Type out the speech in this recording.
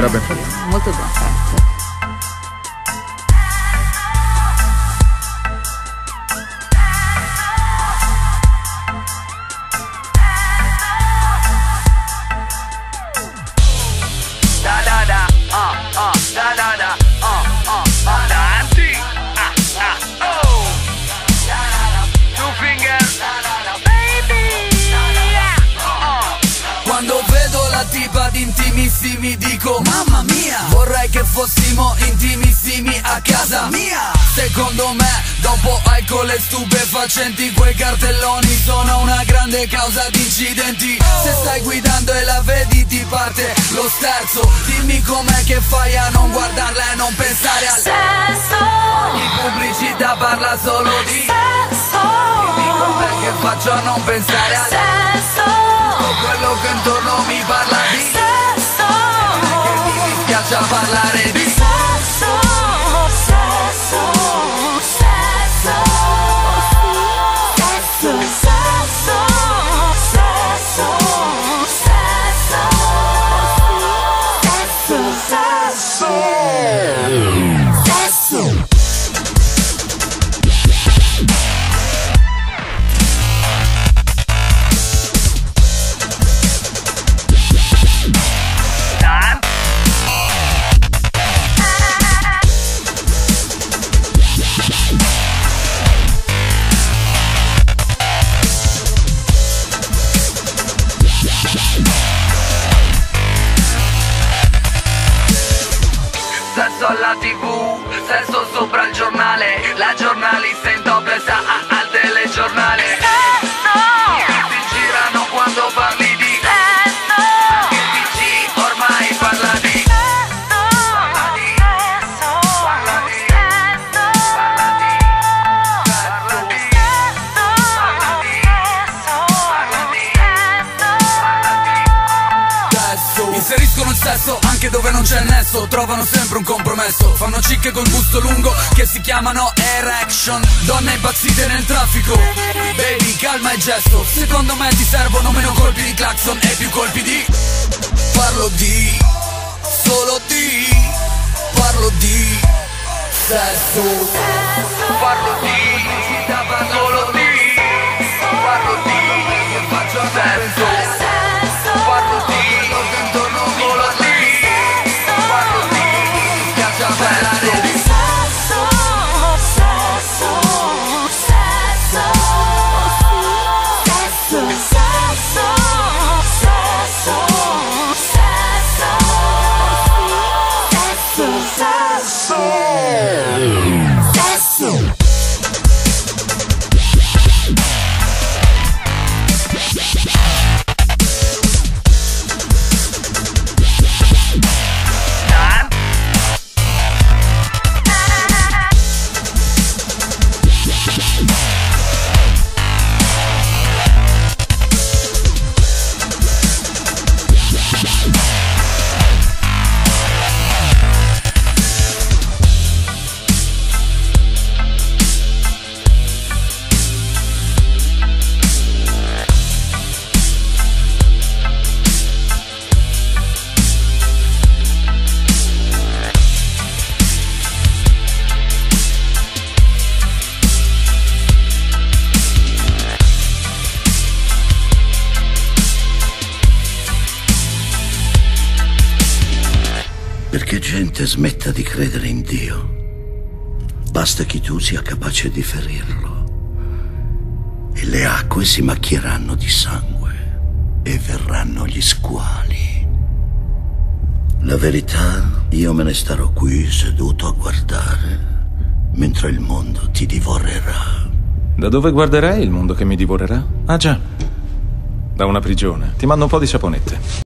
Era ben fatto. Molto ben fatto. Quando vedo la tipa di intimissimi dico mamma mia, vorrei che fossimo intimissimi a casa mia. Secondo me dopo alcol e stupefacenti quei cartelloni sono una grande causa di incidenti. Se stai guidando e la vedi ti parte lo sterzo, dimmi com'è che fai a non guardarla e non pensare al sesso. Ogni pubblicità parla solo di sesso. Dimmi com'è che faccio a non pensare al sesso. Quello che intorno mi parla di sesso. Che mi dispiace a parlare di sesso. Sesso. Sesso. Sesso. Sesso. Sesso. Sesso. Sesso. Sesso alla TV, sesso sopra il giornale, la giornalista in topless al telegiornale. Ti girano quando parli di anche il PC ormai parla di Inseriscono il sesso anche dove non c'è nesso, trovano sempre un compromesso, fanno cicche col busto lungo che si chiamano erection. Donne impazzite nel traffico, baby calma il gesto, secondo me ti servono meno colpi di clacson e più colpi di parlo di, solo di, parlo di sesso, parlo di, solo di, parlo di, che faccio a sesso. Perché gente smetta di credere in Dio, basta che tu sia capace di ferirlo e le acque si macchieranno di sangue e verranno gli squali. La verità, io me ne starò qui seduto a guardare mentre il mondo ti divorerà. Da dove guarderai il mondo che mi divorerà? Ah già, da una prigione. Ti mando un po' di saponette.